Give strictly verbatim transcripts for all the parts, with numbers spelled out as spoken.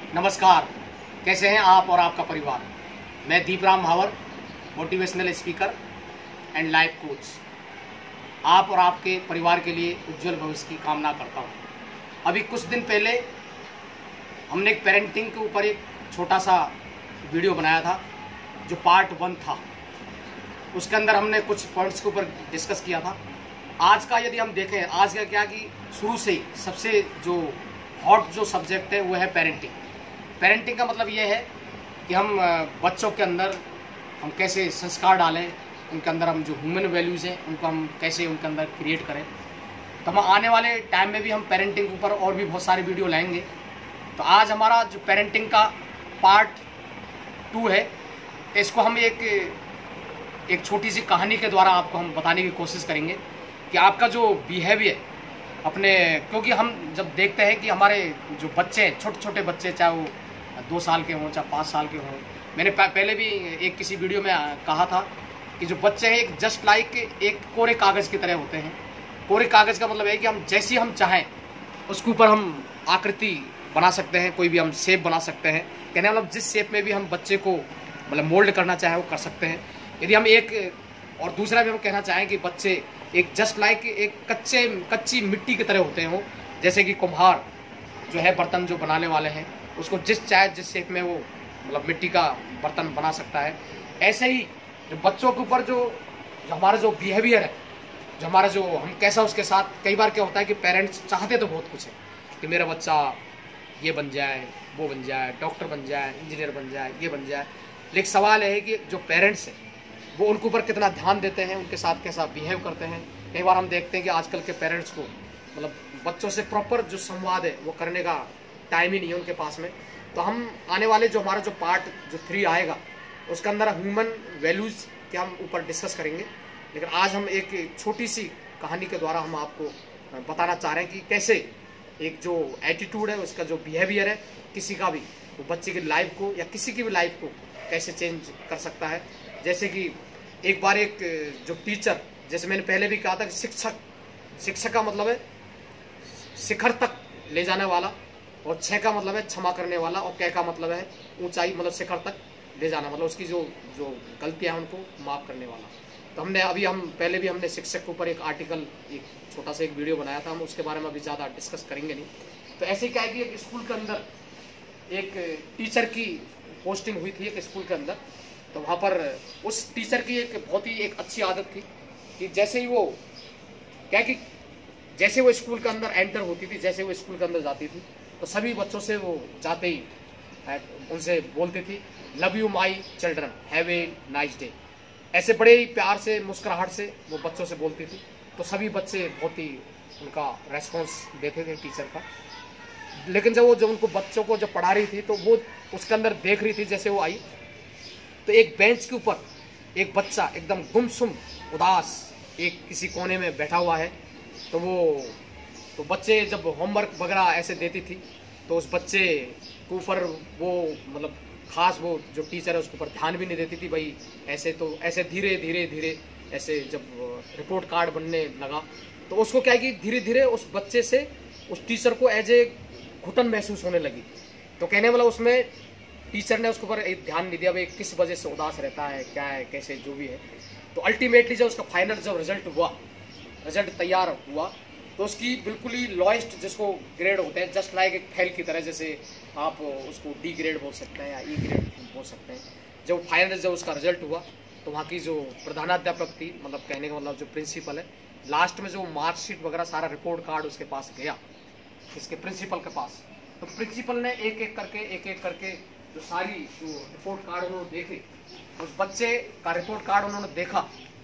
नमस्कार, कैसे हैं आप और आपका परिवार। मैं Deepram Bhawar, motivational speaker and life coach, आप और आपके परिवार के लिए उज्जवल भविष्य की कामना करता हूं। अभी कुछ दिन पहले हमने एक पेरेंटिंग के ऊपर एक छोटा सा वीडियो बनाया था, जो पार्ट वन था। उसके अंदर हमने कुछ पॉइंट्स के ऊपर डिस्कस किया था। आज का यदि हम देखें, आज का क्या कि शुरू से ही सबसे जो हॉट जो सब्जेक्ट है वो है पेरेंटिंग। पेरेंटिंग का मतलब ये है कि हम बच्चों के अंदर हम कैसे संस्कार डालें, उनके अंदर हम जो ह्यूमन वैल्यूज़ हैं उनको हम कैसे उनके अंदर क्रिएट करें। तो हम आने वाले टाइम में भी हम पेरेंटिंग के ऊपर और भी बहुत सारे वीडियो लाएंगे। तो आज हमारा जो पेरेंटिंग का पार्ट टू है, इसको हम एक एक छोटी सी कहानी के द्वारा आपको हम बताने की कोशिश करेंगे कि आपका जो बिहेवियर अपने, क्योंकि हम जब देखते हैं कि हमारे जो बच्चे हैं, छोटे छोटे बच्चे, चाहे वो दो साल के हों चाहे पाँच साल के हों, मैंने पहले भी एक किसी वीडियो में कहा था कि जो बच्चे हैं एक जस्ट लाइक एक कोरे कागज़ की तरह होते हैं। कोरे कागज़ का मतलब है कि हम जैसी हम चाहें उसके ऊपर हम आकृति बना सकते हैं, कोई भी हम शेप बना सकते हैं। कहने मतलब जिस शेप में भी हम बच्चे को मतलब मोल्ड करना चाहें वो कर सकते हैं। यदि हम एक और दूसरा भी हम कहना चाहें कि बच्चे एक जस्ट लाइक एक कच्चे कच्ची मिट्टी की तरह होते हैं, वो जैसे कि कुम्हार जो है बर्तन जो बनाने वाले हैं, उसको जिस चाहे जिस शेप में वो मतलब मिट्टी का बर्तन बना सकता है। ऐसे ही जो बच्चों के ऊपर जो जो हमारा जो बिहेवियर है, जो हमारा जो हम कैसा उसके साथ, कई बार क्या होता है कि पेरेंट्स चाहते तो बहुत कुछ है कि मेरा बच्चा ये बन जाए, वो बन जाए, डॉक्टर बन जाए, इंजीनियर बन जाए, ये बन जाए। लेकिन सवाल है कि जो पेरेंट्स हैं वो उनके ऊपर कितना ध्यान देते हैं, उनके साथ कैसा बिहेव करते हैं। कई बार हम देखते हैं कि आजकल के पेरेंट्स को मतलब बच्चों से प्रॉपर जो संवाद है वो करने का टाइम ही नहीं है उनके पास में। तो हम आने वाले जो हमारा जो पार्ट जो थ्री आएगा उसके अंदर ह्यूमन वैल्यूज़ के हम ऊपर डिस्कस करेंगे। लेकिन आज हम एक छोटी सी कहानी के द्वारा हम आपको बताना चाह रहे हैं कि कैसे एक जो एटीट्यूड है, उसका जो बिहेवियर है, किसी का भी वो बच्चे की लाइफ को या किसी की भी लाइफ को कैसे चेंज कर सकता है। जैसे कि एक बार एक जो टीचर, जैसे मैंने पहले भी कहा था कि शिक्षक शिक्षक का मतलब है शिखर तक ले जाने वाला, और छः का मतलब है क्षमा करने वाला, और कै का मतलब है ऊंचाई मतलब शिखर तक ले जाना, मतलब उसकी जो जो गलतियां हैं उनको माफ़ करने वाला। तो हमने अभी हम पहले भी हमने शिक्षक के ऊपर एक आर्टिकल, एक छोटा सा एक वीडियो बनाया था, हम उसके बारे में अभी ज़्यादा डिस्कस करेंगे नहीं। तो ऐसे क्या है कि एक स्कूल के अंदर एक टीचर की पोस्टिंग हुई थी एक स्कूल के अंदर। तो वहाँ पर उस टीचर की एक बहुत ही एक अच्छी आदत थी कि जैसे ही वो क्या कि जैसे वो स्कूल के अंदर एंटर होती थी, जैसे वो स्कूल के अंदर जाती थी, तो सभी बच्चों से वो जाते ही उनसे बोलती थी, love you my children, have a nice day. ऐसे बड़े ही प्यार से, मुस्कुराहट से वो बच्चों से बोलती थी। तो सभी बच्चे बहुत ही उनका रेस्पॉन्स देते थे टीचर का। लेकिन जब वो जब उनको बच्चों को जब पढ़ा रही थी तो वो उसके अंदर देख रही थी, जैसे वो आई तो एक बेंच के ऊपर एक बच्चा एकदम गुमसुम उदास एक किसी कोने में बैठा हुआ है। तो वो तो बच्चे जब होमवर्क वगैरह ऐसे देती थी तो उस बच्चे के ऊपर वो मतलब खास वो जो टीचर है उसके ऊपर ध्यान भी नहीं देती थी भाई। ऐसे तो ऐसे धीरे धीरे धीरे ऐसे जब रिपोर्ट कार्ड बनने लगा तो उसको क्या है कि धीरे धीरे उस बच्चे से उस टीचर को एज ए घुटन महसूस होने लगी। तो कहने वाला उसमें टीचर ने उसके ऊपर एक ध्यान नहीं दिया भाई किस वजह से उदास रहता है, क्या है, कैसे, जो भी है। तो अल्टीमेटली जब उसका फाइनल जब रिजल्ट हुआ, रिजल्ट तैयार हुआ, तो उसकी बिल्कुल ही लोएस्ट जिसको ग्रेड होते हैं, जस्ट लाइक एक फेल की तरह, जैसे आप उसको डी ग्रेड बोल सकते हैं या ई ग्रेड बोल सकते हैं। जब फाइनल जब उसका रिजल्ट हुआ तो वहाँ की जो प्रधानाध्यापक थी, मतलब कहने का मतलब जो प्रिंसिपल है, लास्ट में जो मार्कशीट वगैरह सारा रिपोर्ट कार्ड उसके पास गया, इसके प्रिंसिपल के पास। तो प्रिंसिपल ने एक एक करके एक एक करके जो सारी जो रिपोर्ट कार्ड उन्होंने देखे, उस बच्चे का रिपोर्ट कार्ड उन्होंने देखा।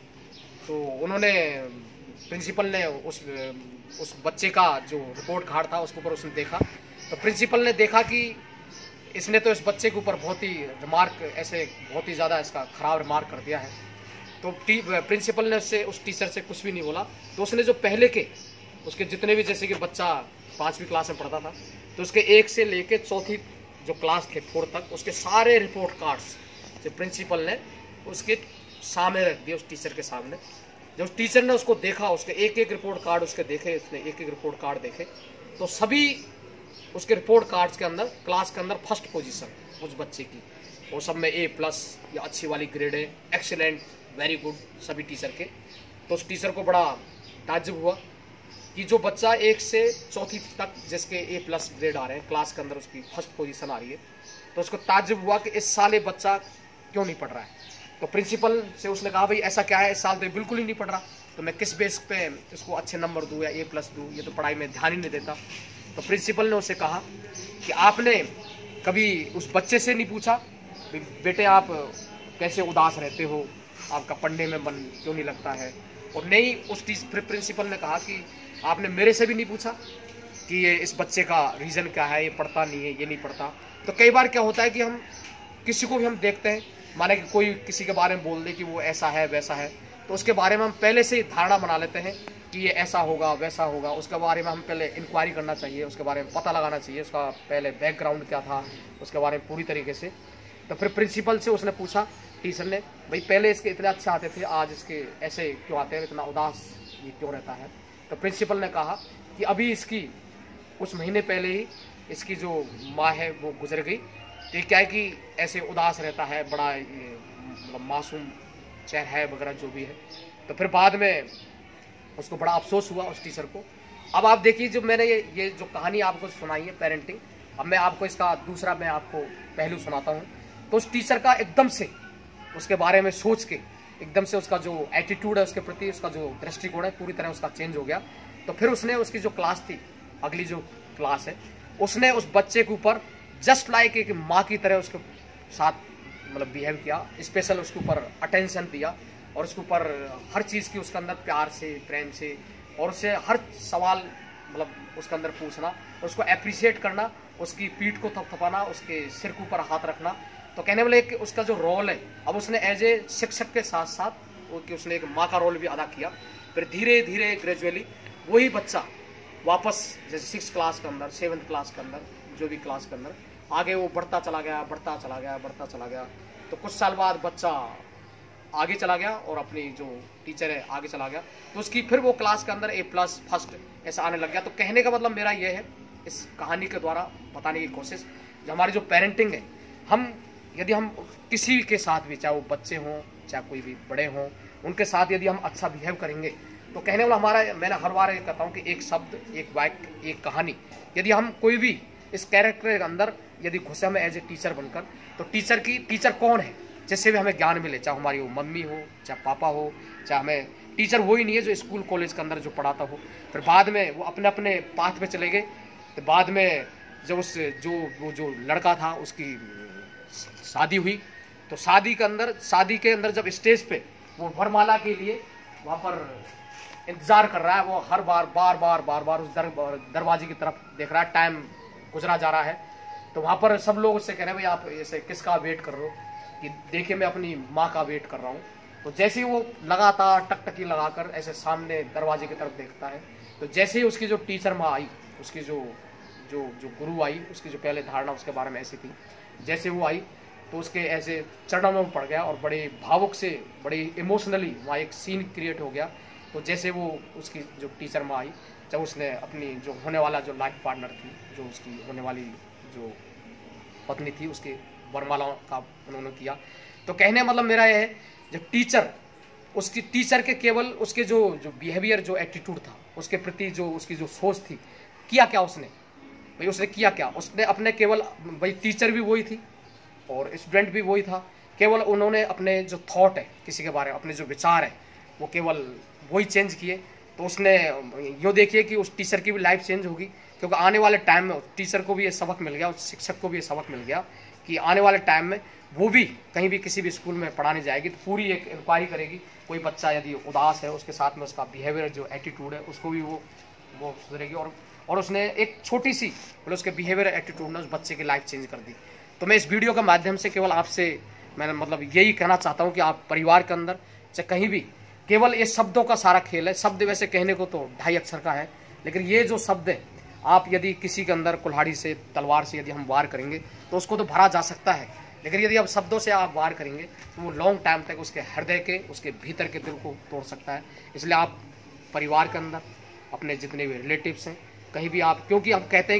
तो उन्होंने प्रिंसिपल ने उस उस बच्चे का जो रिपोर्ट कार्ड था उसके ऊपर उसने देखा। तो प्रिंसिपल ने देखा कि इसने तो इस बच्चे के ऊपर बहुत ही रिमार्क, ऐसे बहुत ही ज़्यादा इसका ख़राब रिमार्क कर दिया है। तो प्रिंसिपल ने उससे उस टीचर से कुछ भी नहीं बोला। तो उसने जो पहले के उसके जितने भी, जैसे कि बच्चा पाँचवीं क्लास में पढ़ता था, तो उसके एक से लेके चौथी जो क्लास थे फोर्थ तक, उसके सारे रिपोर्ट कार्ड्स जो प्रिंसिपल ने उसके सामने रख दिए, उस टीचर के सामने। जब टीचर ने उसको देखा, उसके एक एक रिपोर्ट कार्ड उसके देखे, उसने एक एक रिपोर्ट कार्ड देखे, तो सभी उसके रिपोर्ट कार्ड्स के अंदर क्लास के अंदर फर्स्ट पोजीशन उस बच्चे की, वो सब में ए प्लस या अच्छी वाली ग्रेड है, एक्सीलेंट, वेरी गुड सभी टीचर के। तो उस टीचर को बड़ा ताज्जुब हुआ कि जो बच्चा एक से चौथी तक जिसके ए प्लस ग्रेड आ रहे हैं, क्लास के अंदर उसकी फर्स्ट पोजीशन आ रही है, तो उसको ताज्जुब हुआ कि इस साल ये बच्चा क्यों नहीं पढ़ रहा है। तो प्रिंसिपल से उसने कहा भाई ऐसा क्या है, इस साल तो ये बिल्कुल ही नहीं पढ़ रहा, तो मैं किस बेस पे इसको अच्छे नंबर दूँ या ए प्लस दूँ, ये तो पढ़ाई में ध्यान ही नहीं देता। तो प्रिंसिपल ने उसे कहा कि आपने कभी उस बच्चे से नहीं पूछा बेटे आप कैसे उदास रहते हो, आपका पढ़ने में मन क्यों नहीं लगता है। और नहीं, उस प्रिंसिपल ने कहा कि आपने मेरे से भी नहीं पूछा कि ये इस बच्चे का रीज़न क्या है, ये पढ़ता नहीं है, ये नहीं पढ़ता। तो कई बार क्या होता है कि हम किसी को भी हम देखते हैं, माने कि कोई किसी के बारे में बोल दे कि वो ऐसा है वैसा है, तो उसके बारे में हम पहले से ही धारणा बना लेते हैं कि ये ऐसा होगा वैसा होगा। उसके बारे में हम पहले इंक्वायरी करना चाहिए, उसके बारे में पता लगाना चाहिए, उसका पहले बैकग्राउंड क्या था, उसके बारे में पूरी तरीके से। तो फिर प्रिंसिपल से उसने पूछा, टीचर ने, भाई पहले इसके इतने अच्छे आते थे, आज इसके ऐसे क्यों आते हैं, इतना उदास ये क्यों रहता है। तो प्रिंसिपल ने कहा कि अभी इसकी कुछ महीने पहले ही इसकी जो माँ है वो गुजर गई, तो क्या है कि ऐसे उदास रहता है, बड़ा मतलब मासूम चेहरा है वगैरह जो भी है। तो फिर बाद में उसको बड़ा अफसोस हुआ उस टीचर को। अब आप देखिए, जो मैंने ये ये जो कहानी आपको सुनाई है पेरेंटिंग, अब मैं आपको इसका दूसरा मैं आपको पहलू सुनाता हूँ। तो उस टीचर का एकदम से उसके बारे में सोच के एकदम से उसका जो एटीट्यूड है उसके प्रति, उसका जो दृष्टिकोण है पूरी तरह उसका चेंज हो गया। तो फिर उसने उसकी जो क्लास थी, अगली जो क्लास है, उसने उस बच्चे के ऊपर जस्ट लाइक एक माँ की तरह उसके साथ मतलब बिहेव किया, स्पेशल उसके ऊपर अटेंशन दिया और उसके ऊपर हर चीज़ की उसके अंदर प्यार से, प्रेम से, और उससे हर सवाल मतलब उसके अंदर पूछना, उसको अप्रिशिएट करना, उसकी पीठ को थपथपाना, उसके सिर के ऊपर हाथ रखना। तो कहने वाले कि उसका जो रोल है, अब उसने एज ए शिक्षक के साथ साथ वो कि उसने एक माँ का रोल भी अदा किया। फिर धीरे धीरे ग्रेजुअली वही बच्चा वापस जैसे सिक्स क्लास के अंदर, सेवन्थ क्लास के अंदर, जो भी क्लास के अंदर आगे वो बढ़ता चला गया, बढ़ता चला गया, बढ़ता चला गया। तो कुछ साल बाद बच्चा आगे चला गया और अपनी जो टीचर है आगे चला गया, तो उसकी फिर वो क्लास के अंदर ए प्लस फर्स्ट ऐसा आने लग गया। तो कहने का मतलब मेरा ये है, इस कहानी के द्वारा बताने की कोशिश, जो हमारी जो पेरेंटिंग है, हम यदि हम किसी के साथ भी, चाहे वो बच्चे हों चाहे कोई भी बड़े हों, उनके साथ यदि हम अच्छा बिहेव करेंगे, तो कहने वाला हमारा, मैंने हर बार ये कहता हूँ कि एक शब्द, एक वाक्य, एक कहानी, यदि हम कोई भी इस कैरेक्टर के अंदर यदि घुसे हमें एज ए टीचर बनकर, तो टीचर की टीचर कौन है जिससे भी हमें ज्ञान मिले, चाहे हमारी वो मम्मी हो, चाहे पापा हो, चाहे हमें टीचर वही नहीं है जो स्कूल कॉलेज के अंदर जो पढ़ाता हो। फिर बाद में वो अपने अपने पाथ पे चले गए। तो बाद में जब उस जो वो जो लड़का था उसकी शादी हुई, तो शादी के अंदर शादी के अंदर जब स्टेज पे वो वरमाला के लिए वहाँ पर इंतज़ार कर रहा है, वो हर बार बार बार बार बार उस दर, दरवाजे की तरफ देख रहा है, टाइम गुजरा जा रहा है। तो वहाँ पर सब लोग उससे कह रहे हैं भाई आप ऐसे किसका वेट कर रहे हो, कि देखिए मैं अपनी माँ का वेट कर रहा हूँ। तो जैसे ही वो लगातार टकटकी लगाकर ऐसे सामने दरवाजे की तरफ देखता है, तो जैसे ही उसकी जो टीचर माँ आई, उसकी जो जो जो गुरु आई, उसकी जो पहले धारणा उसके बारे में ऐसी थी, जैसे वो आई तो उसके ऐसे चरणों में पड़ गया और बड़े भावुक से, बड़े इमोशनली वहाँ एक सीन क्रिएट हो गया। तो जैसे वो उसकी जो टीचर माँ आई, जब उसने अपनी जो होने वाला जो लाइफ पार्टनर थी, जो उसकी होने वाली जो पत्नी थी, उसके वरमाला का उन्होंने किया। तो कहने मतलब मेरा यह है, जब टीचर उसकी टीचर के केवल उसके जो जो बिहेवियर, जो एटीट्यूड था उसके प्रति, जो उसकी जो सोच थी, किया क्या उसने भाई, उसने किया क्या, उसने अपने केवल भाई टीचर भी वही थी और स्टूडेंट भी वही था, केवल उन्होंने अपने जो थॉट है किसी के बारे में, अपने जो विचार है वो केवल वही चेंज किए। तो उसने यो देखिए कि उस टीचर की भी लाइफ चेंज होगी, क्योंकि आने वाले टाइम में टीचर को भी ये सबक मिल गया, उस शिक्षक को भी ये सबक मिल गया कि आने वाले टाइम में वो भी कहीं भी किसी भी स्कूल में पढ़ाने जाएगी तो पूरी एक इंक्वायरी करेगी, कोई बच्चा यदि उदास है उसके साथ में उसका बिहेवियर जो एटीट्यूड है उसको भी वो वो सुधरेगी। और और उसने एक छोटी सी मतलब उसके बिहेवियर एटीट्यूड ने उस बच्चे की लाइफ चेंज कर दी। तो मैं इस वीडियो के माध्यम से केवल आपसे मैं मतलब यही कहना चाहता हूँ कि आप परिवार के अंदर चाहे कहीं भी, केवल ये शब्दों का सारा खेल है। शब्द वैसे कहने को तो ढाई अक्षर का है, लेकिन ये जो शब्द है, आप यदि किसी के अंदर कुल्हाड़ी से, तलवार से यदि हम वार करेंगे तो उसको तो भरा जा सकता है, लेकिन यदि आप शब्दों से आप वार करेंगे तो वो लॉन्ग टाइम तक उसके हृदय के, उसके भीतर के दिल को तोड़ सकता है। इसलिए आप परिवार के अंदर अपने जितने भी रिलेटिव्स हैं, कहीं भी आप, क्योंकि हम कहते हैं कि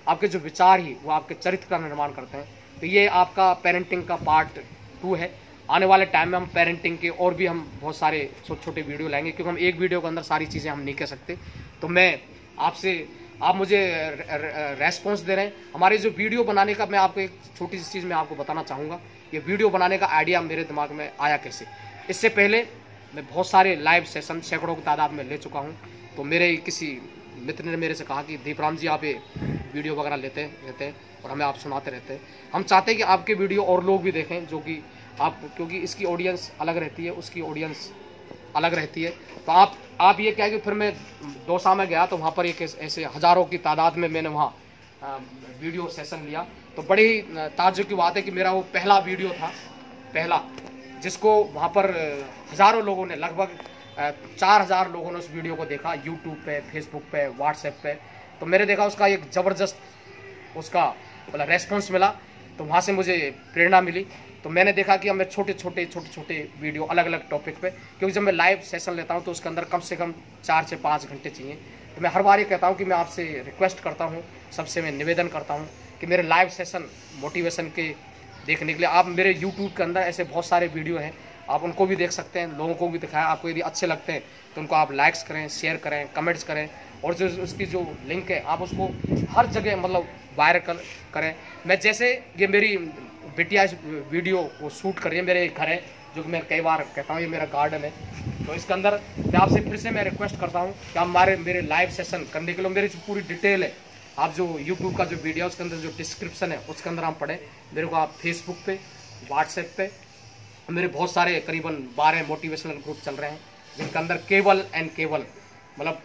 आपके जो विचार ही वो आपके चरित्र का निर्माण करते हैं। तो ये आपका पेरेंटिंग का पार्ट टू है। आने वाले टाइम में हम पेरेंटिंग के और भी हम बहुत सारे छोटे छोटे वीडियो लाएंगे, क्योंकि हम एक वीडियो के अंदर सारी चीज़ें हम नहीं कह सकते। तो मैं आपसे, आप मुझे रेस्पॉन्स दे रहे हैं। हमारे जो वीडियो बनाने का, मैं आपको एक छोटी सी चीज़ मैं आपको बताना चाहूँगा। ये वीडियो बनाने का आइडिया मेरे दिमाग में आया कैसे। इससे पहले मैं बहुत सारे लाइव सेशन सैकड़ों की तादाद में ले चुका हूँ। तो मेरे किसी मित्र ने मेरे से कहा कि दीपराम जी आप ये वीडियो वगैरह लेते रहते हैं और हमें आप सुनाते रहते हैं। हम चाहते हैं कि आपके वीडियो और लोग भी देखें, जो कि आप, क्योंकि इसकी ऑडियंस अलग रहती है, उसकी ऑडियंस अलग रहती है। तो आप आप ये क्या कि फिर मैं दौसा में गया तो वहाँ पर एक ऐसे हज़ारों की तादाद में मैंने वहाँ वीडियो सेशन लिया। तो बड़ी ताज्जुब की बात है कि मेरा वो पहला वीडियो था, पहला, जिसको वहाँ पर हज़ारों लोगों ने, लगभग चार हज़ार लोगों ने उस वीडियो को देखा, यूट्यूब पे, फेसबुक पे, व्हाट्सएप पे। तो मैंने देखा उसका एक ज़बरदस्त उसका मतलब रेस्पॉन्स मिला। तो वहाँ से मुझे प्रेरणा मिली। तो मैंने देखा कि अब मैं छोटे छोटे छोटे छोटे वीडियो अलग अलग टॉपिक पे, क्योंकि जब मैं लाइव सेशन लेता हूँ तो उसके अंदर कम से कम चार से पाँच घंटे चाहिए। तो मैं हर बार ये कहता हूँ कि मैं आपसे रिक्वेस्ट करता हूँ, सबसे मैं निवेदन करता हूँ कि मेरे लाइव सेशन मोटिवेशन के देखने के लिए आप मेरे यूट्यूब के अंदर ऐसे बहुत सारे वीडियो हैं, आप उनको भी देख सकते हैं, लोगों को भी दिखाएं। आपको यदि अच्छे लगते हैं तो उनको आप लाइक्स करें, शेयर करें, कमेंट्स करें, और जो उसकी जो लिंक है आप उसको हर जगह मतलब वायरल करें। मैं जैसे ये मेरी बिटिया इस वीडियो को शूट कर रही है, मेरे घर है, जो कि मैं कई बार कहता हूँ ये मेरा गार्डन है। तो इसके अंदर मैं आपसे फिर से मैं रिक्वेस्ट करता हूँ कि आप हमारे मेरे लाइव सेशन करने के लिए मेरी जो पूरी डिटेल है, आप जो यूट्यूब का जो वीडियो है उसके अंदर जो डिस्क्रिप्शन है उसके अंदर आप पढ़ें। मेरे को आप फेसबुक पे, व्हाट्सएप पे, मेरे बहुत सारे करीबन बारह मोटिवेशनल ग्रुप चल रहे हैं, जिनके अंदर केवल एंड केवल मतलब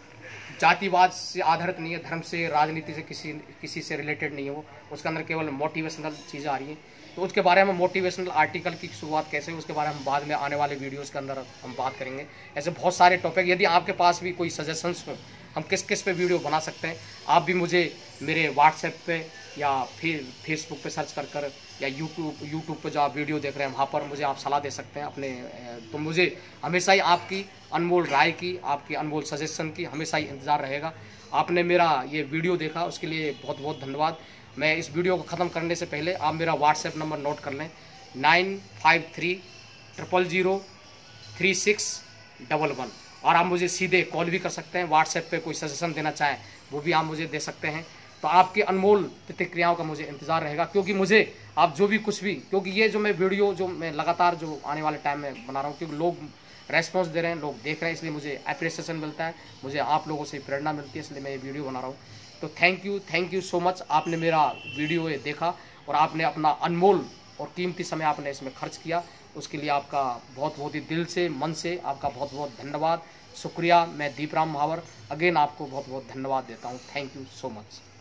जातिवाद से आधारित नहीं है, धर्म से, राजनीति से, किसी किसी से रिलेटेड नहीं है वो। उसके अंदर केवल मोटिवेशनल चीज़ें आ रही हैं। तो उसके बारे में मोटिवेशनल आर्टिकल की शुरुआत कैसे है उसके बारे में हम बाद में आने वाले वीडियोस के अंदर हम बात करेंगे। ऐसे बहुत सारे टॉपिक, यदि आपके पास भी कोई सजेशंस हो हम किस किस पे वीडियो बना सकते हैं, आप भी मुझे मेरे व्हाट्सएप पे या फिर फेसबुक पे सर्च कर कर या यूट्यूब यूट्यूब पे जो आप वीडियो देख रहे हैं वहाँ पर मुझे आप सलाह दे सकते हैं अपने। तो मुझे हमेशा ही आपकी अनमोल राय की, आपकी अनमोल सजेशन की हमेशा ही इंतज़ार रहेगा। आपने मेरा ये वीडियो देखा उसके लिए बहुत बहुत धन्यवाद। मैं इस वीडियो को ख़त्म करने से पहले आप मेरा व्हाट्सएप नंबर नोट कर लें, nine five three triple zero three six double one, और आप मुझे सीधे कॉल भी कर सकते हैं। व्हाट्सएप पे कोई सजेशन देना चाहें वो भी आप मुझे दे सकते हैं। तो आपकी अनमोल प्रतिक्रियाओं का मुझे इंतज़ार रहेगा, क्योंकि मुझे आप जो भी कुछ भी, क्योंकि ये जो मैं वीडियो जो मैं लगातार जो आने वाले टाइम में बना रहा हूँ, क्योंकि लोग रेस्पॉन्स दे रहे हैं, लोग देख रहे हैं, इसलिए मुझे अप्रिसिएशन मिलता है, मुझे आप लोगों से प्रेरणा मिलती है, इसलिए मैं ये वीडियो बना रहा हूँ। तो thank you thank you so much, आपने मेरा वीडियो ये देखा और आपने अपना अनमोल और कीमती समय आपने इसमें खर्च किया। उसके लिए आपका बहुत बहुत ही दिल से, मन से आपका बहुत बहुत धन्यवाद, शुक्रिया। मैं दीपराम महावर अगेन आपको बहुत बहुत धन्यवाद देता हूँ। Thank you so much.